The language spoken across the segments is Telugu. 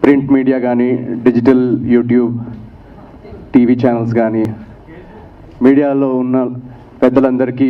ప్రింట్ మీడియా కానీ, డిజిటల్ యూట్యూబ్ టీవీ ఛానల్స్ కానీ, మీడియాలో ఉన్న పెద్దలందరికీ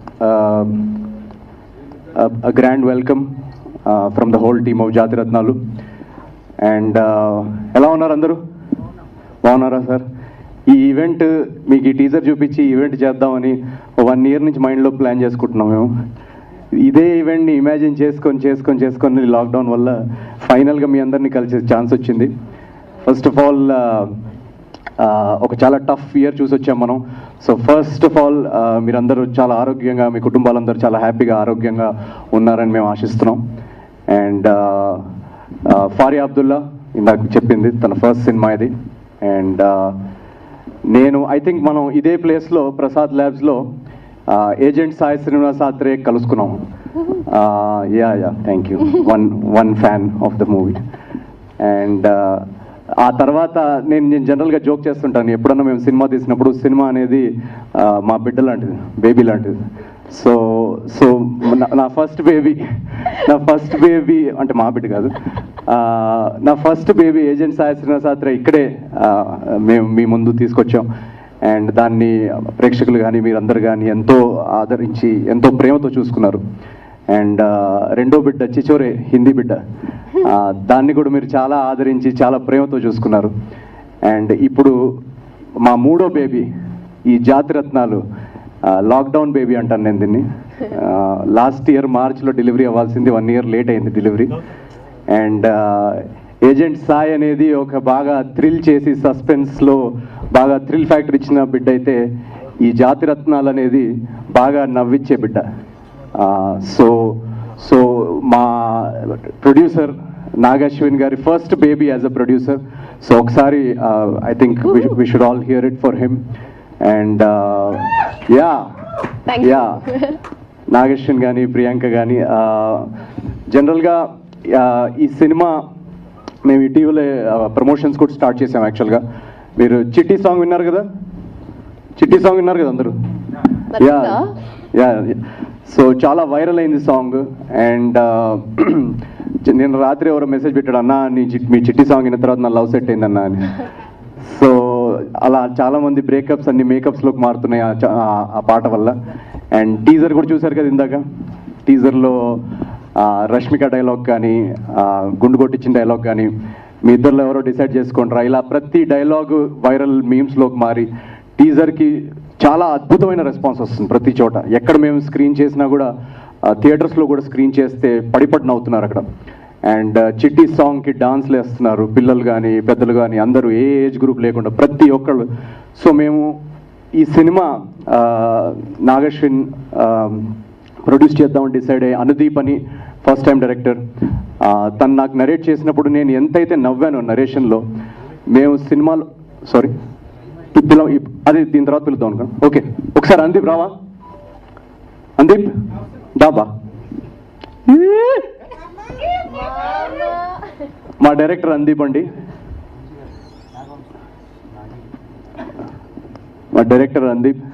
grand welcome from the whole team of Jathiratnalu. And ఎలా ఉన్నారు అందరూ? బాగున్నారా సార్? ఈ ఈవెంట్ మీకు ఈ టీజర్ చూపించి ఈవెంట్ చేద్దామని 1 year నుంచి మైండ్లో ప్లాన్ చేసుకుంటున్నాం మేము. ఇదే ఈవెంట్ని ఇమాజిన్ చేసుకొని లాక్డౌన్ వల్ల ఫైనల్గా మీ అందరినీ కలిసే ఛాన్స్ వచ్చింది. ఫస్ట్ ఆఫ్ ఆల్ ఒక చాలా టఫ్ ఇయర్ చూసి వచ్చాం మనం. సో ఫస్ట్ ఆఫ్ ఆల్ మీరందరూ చాలా ఆరోగ్యంగా, మీ కుటుంబాలందరూ చాలా హ్యాపీగా ఆరోగ్యంగా ఉన్నారని మేము ఆశిస్తున్నాం. అండ్ ఫారియా అబ్దుల్లా ఇందాక చెప్పింది తన ఫస్ట్ సినిమా ఇది. అండ్ నేను ఐ థింక్ మనం ఇదే ప్లేస్లో ప్రసాద్ ల్యాబ్స్లో ఏజెంట్ సాయి శ్రీనివాస్ ఆత్రే కలుసుకున్నాం. Yeah thank you, one fan of the movie. And ఆ తర్వాత నేను జనరల్గా జోక్ చేస్తుంటాను, ఎప్పుడన్నా మేము సినిమా తీసినప్పుడు సినిమా అనేది మా బిడ్డ లాంటిది, బేబీ లాంటిది. సో నా ఫస్ట్ బేబీ అంటే మా బిడ్డ కాదు, నా first baby agent Sai Srinivas Athreya ఇక్కడే మేము మీ ముందు తీసుకొచ్చాం. అండ్ దాన్ని ప్రేక్షకులు కానీ మీరందరూ కానీ ఎంతో ఆదరించి ఎంతో ప్రేమతో చూసుకున్నారు. అండ్ రెండో బిడ్డ చిచోరే, హిందీ బిడ్డ, దాన్ని కూడా మీరు చాలా ఆదరించి చాలా ప్రేమతో చూసుకున్నారు. అండ్ ఇప్పుడు మా మూడో బేబీ ఈ జాతిరత్నాలు, లాక్డౌన్ బేబీ అంటాను నేను దీన్ని. లాస్ట్ ఇయర్ మార్చ్లో డెలివరీ అవ్వాల్సింది, 1 year లేట్ అయింది డెలివరీ. అండ్ ఏజెంట్ సాయి అనేది ఒక బాగా థ్రిల్ చేసి సస్పెన్స్లో బాగా థ్రిల్ ఫ్యాక్టర్ ఇచ్చిన బిడ్డ అయితే, ఈ జాతిరత్నాలు అనేది బాగా నవ్విచ్చే బిడ్డ. సో మా ప్రొడ్యూసర్ నాగశ్విన్ గారి first baby as a producer. So ఒకసారి I think we should all hear it for him. And yeah Nag Ashwin కానీ ప్రియాంక కానీ, జనరల్గా ఈ సినిమా మేము ఇటీవలే ప్రమోషన్స్ కూడా స్టార్ట్ చేసాం. యాక్చువల్గా మీరు చిట్టి సాంగ్ విన్నారు కదా అందరూ? యా సో చాలా వైరల్ అయింది సాంగ్. అండ్ నేను రాత్రి ఎవరో మెసేజ్ పెట్టాడు, అన్నా మీ చిట్టి సాంగ్ విన్న తర్వాత నా లవ్ సెట్ అయిందన్నా అని. సో అలా చాలామంది బ్రేకప్స్ అన్ని మేకప్స్లోకి మారుతున్నాయి ఆ పాట వల్ల. అండ్ టీజర్ కూడా చూశారు కదా ఇందాక. టీజర్లో రష్మిక డైలాగ్ కానీ, గుండు కొట్టించిన డైలాగ్ కానీ, మీ ఇద్దరిలో ఎవరో డిసైడ్ చేసుకుంటారా, ఇలా ప్రతి డైలాగు వైరల్ మీమ్స్లోకి మారి టీజర్కి చాలా అద్భుతమైన రెస్పాన్స్ వస్తుంది ప్రతి చోట. ఎక్కడ మేము స్క్రీన్ చేసినా కూడా, థియేటర్స్లో కూడా స్క్రీన్ చేస్తే పడిపడి నవ్వుతున్నారు అక్కడ. అండ్ చిట్టి సాంగ్కి డాన్స్లు వేస్తున్నారు పిల్లలు కానీ పెద్దలు కానీ, అందరూ ఏ ఏజ్ గ్రూప్ లేకుండా ప్రతి ఒక్కళ్ళు. సో మేము ఈ సినిమా నాగశ్విన్ ప్రొడ్యూస్ చేద్దామని డిసైడ్ అయ్యి, అనుదీప్ అని ఫస్ట్ టైం డైరెక్టర్, తను నాకు నరేట్ చేసినప్పుడు నేను ఎంతైతే నవ్వానో నరేషన్లో, మేము సినిమాలో సారీ అది దీని తర్వాత పిలుద్దాం అనుకో. ఓకే, ఒకసారి అందీప్ రావా? అందీప్ డాబా. మా డైరెక్టర్ అందీప్ అండి, మా డైరెక్టర్ అందీప్.